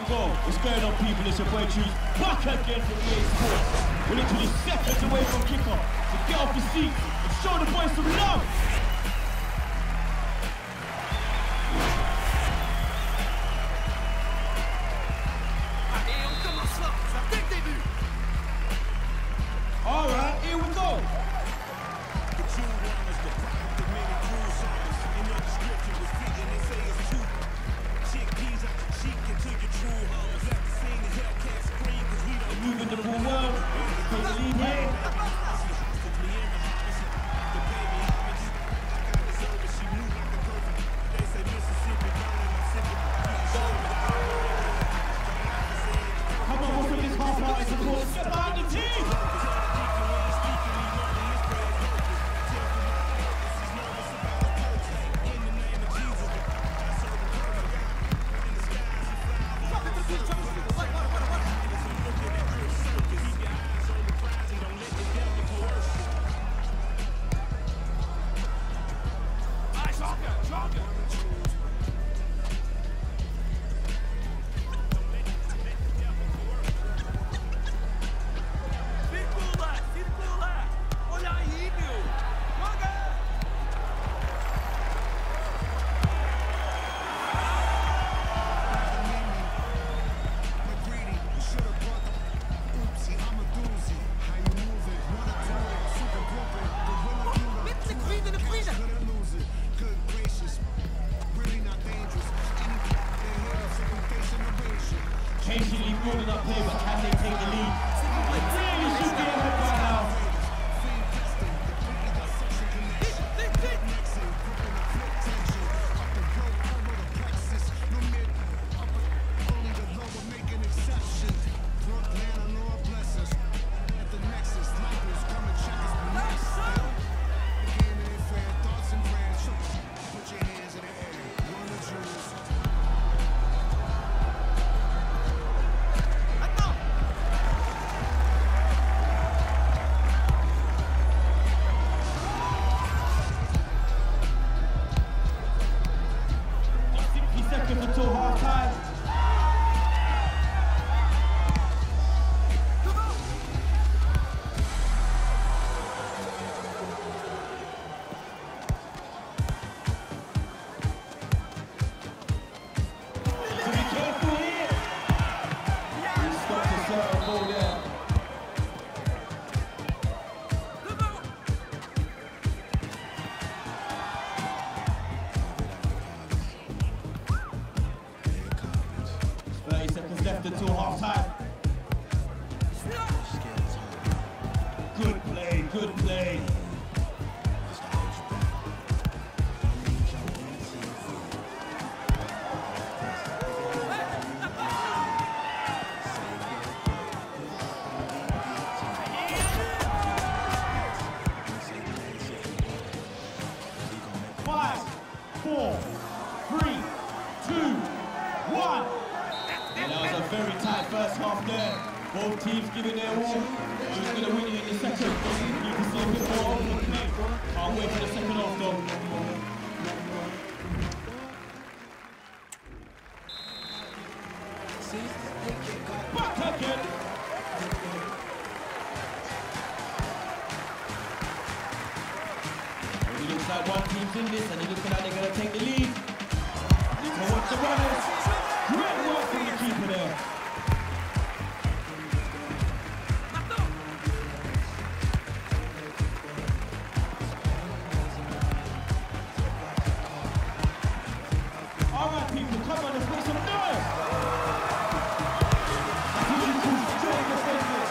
go. What's going on, people? It's your boy Choose back again from EA Sports. We're literally seconds away from kickoff, so get off your seat and show the boys some love. All right, here we go. Moving the ball well, take the lead here. Come on, what's with this half-hearted support? Get behind the team! Patiently building up play, but can they take the lead? They really should be ahead right now. Until half time. So be careful here. He stopped the serve ball there. 30 seconds left until half time. Good play, good play. Five, four, three, two, one. And that was a very tight first half there. Both teams giving their all. Who's going to win it in the second? You can see a bit more open play. Can't wait for the second half though. Back again. It looks like one team's in this and it looks like they're going to take the lead. You can watch the runners. Great work from the keeper there. All right, people, come on, let's make some noise. Strong defenders.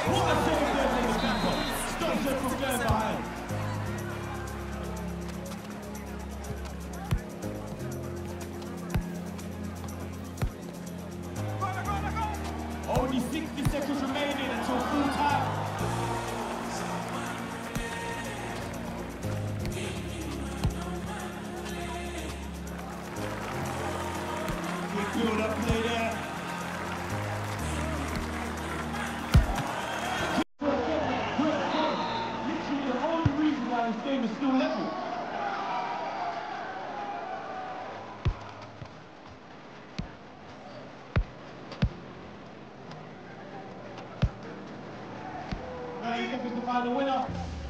What a save there from the keeper. Stops him from going behind. Only 60 seconds remaining until full time. Good build-up play there. Literally the only reason why this game is still level. Seconds to find the winner.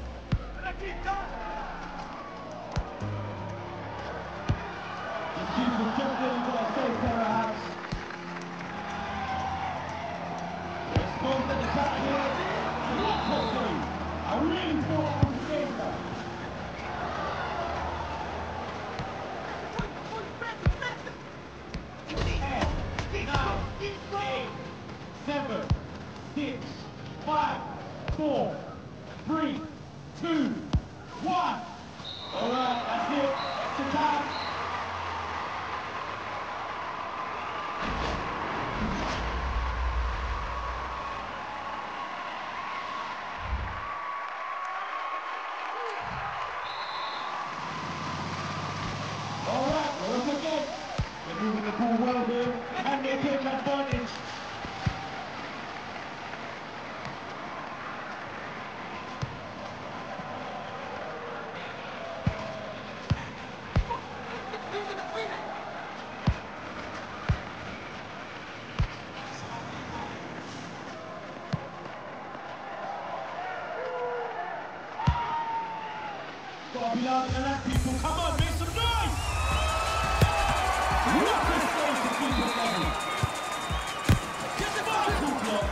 The keeper kept it, he's got a safe pair of hands. Let's go to the back here. What a save! I really thought it was a save now. 10, 9, 8, 7, 6, 5, 4, 3, 2, 1. Alright, that's it. Extra time. Alright, we're up again. They're moving the ball well here, and they take advantage. Gotta be louder than that, people. Come on, make some noise! What a save to keep it level. Get the ball, block.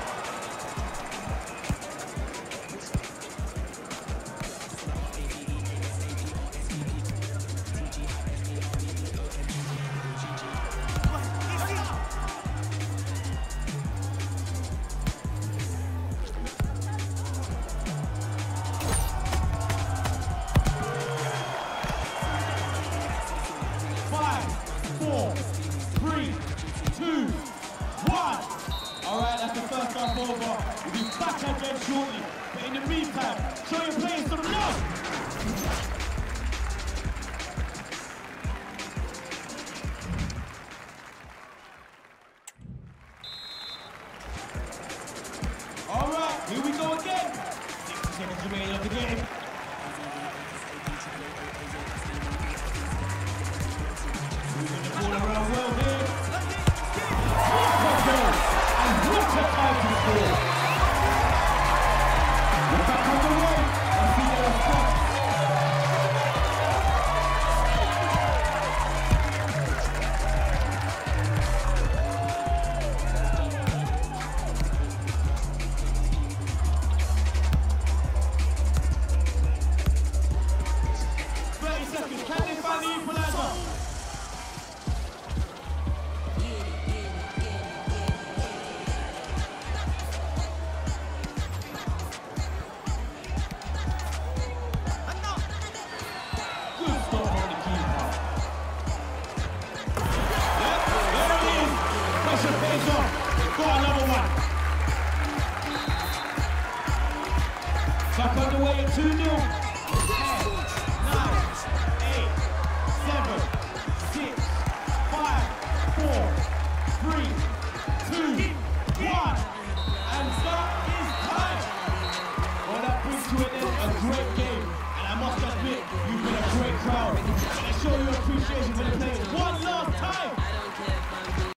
Over. We'll be back again shortly. But in the meantime, show your players some love. Alright, here we go again. 60 seconds remaining of the game. Moving the ball around well here. What a time to score! We're back on the way. I see they're front. Seconds. Can they find the equalizer? Back on the way at 2-0. 10, 9, 8, 7, 6, 5, 4, 3, 2, 1. And that is time. Well, that brings to an end a great game. And I must admit, you've been a great crowd. And I show you appreciation for the players one last time.